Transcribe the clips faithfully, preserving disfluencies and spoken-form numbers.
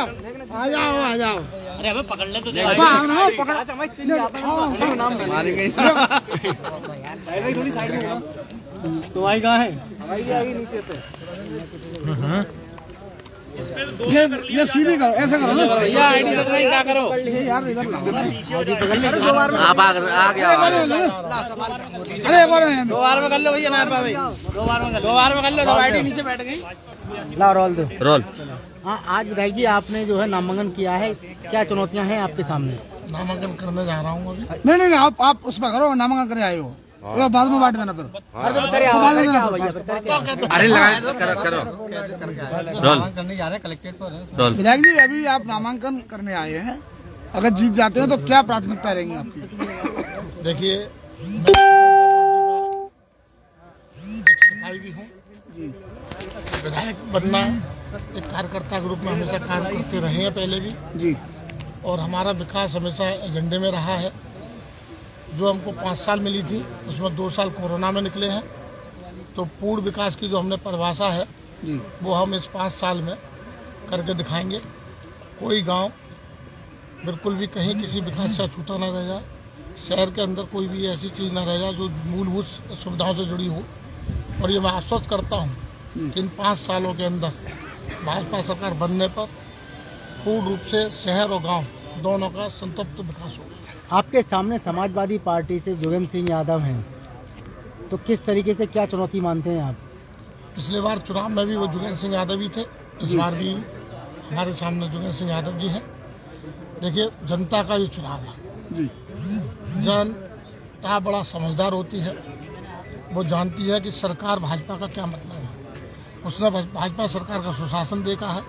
आ जाओ आ जाओ। अरे हमें पकड़ ले तो दे पकड़ मारेंगे। थोड़ी साइड में तुम्हारी कहाँ है? हमारी नीचे से। ये ये सीधी करो, ऐसे करो ना भैया। आईडी क्या करो ये यार, इधर आप आ गया। अरे दो बार में कर लो भैया। ना भाई दो बार में दो बार में कर लो। तो आईडी नीचे बैठ गई। ला रोल दो रोल। हाँ, आज विधायक जी आपने जो है नामांकन किया है, क्या चुनौतियां हैं आपके सामने? नामांकन करने जा रहा हूँ अभी। नहीं नहीं आप आप उसमें करो, नामांकन करने आए हो तो बाद में बांट देना फिर। अरे लगाए करो करो रोल करने जा रहे हैं कलेक्ट्रेट पर। रोल। विधायक जी अभी आप नामांकन करने आए हैं, अगर जीत जाते हैं तो क्या प्राथमिकता रहेंगी आपकी? देखिए, मैं एक सिपाही भी हूँ जी, विधायक बनना एक कार्यकर्ता के रूप में हमेशा कार्य करते रहे हैं पहले भी जी, और हमारा विकास हमेशा एजेंडे में रहा है। जो हमको पाँच साल मिली थी उसमें दो साल कोरोना में निकले हैं, तो पूर्ण विकास की जो हमने परिभाषा है जी, वो हम इस पाँच साल में करके दिखाएंगे। कोई गांव बिल्कुल भी कहीं किसी विकास से अछूता न रह जाए, शहर के अंदर कोई भी ऐसी चीज़ न रह जाए जो मूलभूत सुविधाओं से जुड़ी हो। और ये मैं आश्वस्त करता हूँ कि इन पाँच सालों के अंदर भाजपा सरकार बनने पर पूर्ण रूप से शहर और गांव दोनों का संतृप्त विकास होगा। आपके सामने समाजवादी पार्टी से जोगेंद्र सिंह यादव हैं, तो किस तरीके से क्या चुनौती मानते हैं आप? पिछले बार चुनाव में भी वो जोगेंद्र सिंह यादव ही थे, इस बार भी हमारे सामने जोगेंद्र सिंह यादव जी हैं। देखिए, जनता का ये चुनाव है जी। जनता बड़ा समझदार होती है, वो जानती है कि सरकार भाजपा का क्या मतलब है। उसने भाजपा सरकार का सुशासन देखा है,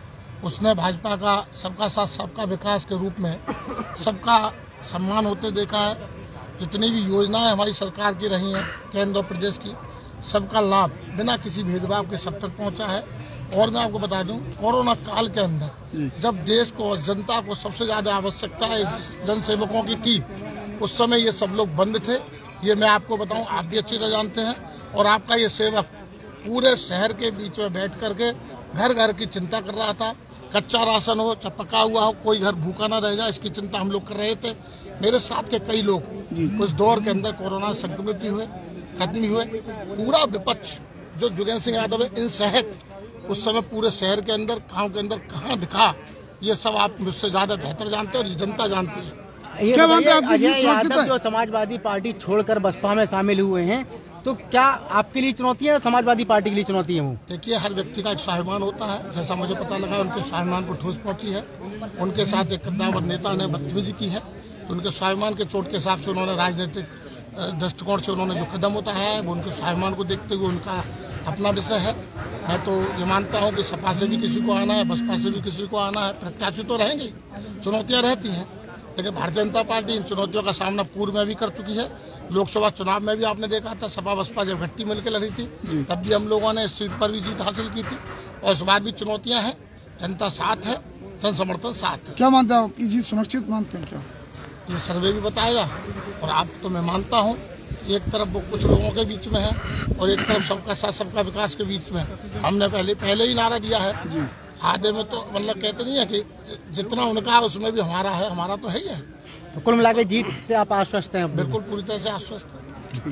उसने भाजपा का सबका साथ सबका विकास के रूप में सबका सम्मान होते देखा है। जितनी भी योजनाएं हमारी सरकार की रही हैं केंद्र और प्रदेश की, सबका लाभ बिना किसी भेदभाव के सब तक पहुंचा है। और मैं आपको बता दूं, कोरोना काल के अंदर जब देश को और जनता को सबसे ज़्यादा आवश्यकता जनसेवकों की थी, उस समय ये सब लोग बंद थे। ये मैं आपको बताऊं, आप भी अच्छी तरह जानते हैं। और आपका ये सेवक पूरे शहर के बीच में बैठ करके घर घर की चिंता कर रहा था। कच्चा राशन हो चाहे पका हुआ हो, कोई घर भूखा ना रह जाए, इसकी चिंता हम लोग कर रहे थे। मेरे साथ के कई लोग उस दौर के अंदर कोरोना संक्रमित भी हुए, खत्म भी हुए। पूरा विपक्ष जो जोगेंद्र सिंह यादव है इन सहित उस समय पूरे शहर के अंदर गाँव के अंदर कहाँ दिखा, ये सब आप मुझसे ज्यादा बेहतर जानते हैं और जनता जानती है। क्या मानते हैं अजय यादव जो समाजवादी पार्टी छोड़कर बसपा में शामिल हुए हैं, तो क्या आपके लिए चुनौती है, समाजवादी पार्टी के लिए चुनौती है? वो देखिए, हर व्यक्ति का एक स्वाभिमान होता है। जैसा मुझे पता लगा उनके स्वाभिमान को ठोस पहुंची है। उनके साथ एक कद्दावर नेता ने बदतमीजी की है, तो उनके स्वाभिमान के चोट के हिसाब से उन्होंने राजनीतिक दृष्टिकोण से उन्होंने जो कदम उठाया है वो उनके स्वाभिमान को देखते हुए उनका अपना विषय है। मैं तो ये मानता हूँ कि सपा से भी किसी को आना है, बसपा से भी किसी को आना है, प्रत्याशी तो रहेंगे, चुनौतियाँ रहती हैं। लेकिन भारतीय जनता पार्टी इन चुनौतियों का सामना पूर्व में भी कर चुकी है। लोकसभा चुनाव में भी आपने देखा था, सपा बसपा जब गट्टी मिलकर लड़ी थी तब भी हम लोगों ने इस सीट पर भी जीत हासिल की थी। और इस बार भी चुनौतियां हैं, जनता साथ है, जन समर्थन साथ है। क्या मानते हो कि जीत सुनिश्चित मानते हैं? क्या ये सर्वे भी बताएगा। और आप तो मैं मानता हूँ एक तरफ वो कुछ लोगों के बीच में है और एक तरफ सबका साथ सबका विकास के बीच में। हमने पहले पहले ही नारा दिया है जी। आधे में तो मतलब कहते नहीं है कि जितना उनका उसमें भी हमारा है, हमारा तो है ही है। तो कुल मिला के जीत से आप आश्वस्त हैं? बिल्कुल पूरी तरह से आश्वस्त है।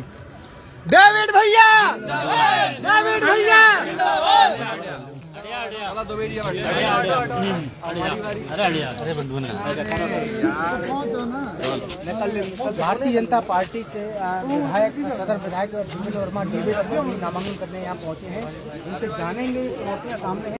डेविड भैया, डेविड भैया, भारतीय जनता पार्टी से विधायक सदर विधायक वर्मा डेविड नामांकन करने यहाँ पहुँचे हैं। उनसे जानेंगे चुनौतियाँ सामने हैं।